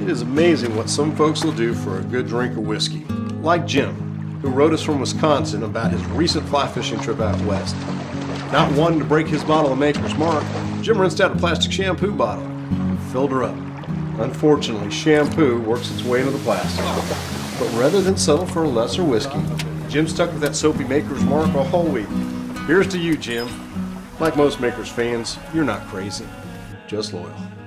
It is amazing what some folks will do for a good drink of whiskey. Like Jim, who wrote us from Wisconsin about his recent fly fishing trip out west. Not wanting to break his bottle of Maker's Mark, Jim rinsed out a plastic shampoo bottle and filled her up. Unfortunately, shampoo works its way into the plastic. But rather than settle for a lesser whiskey, Jim stuck with that soapy Maker's Mark a whole week. Here's to you, Jim. Like most Maker's fans, you're not crazy, just loyal.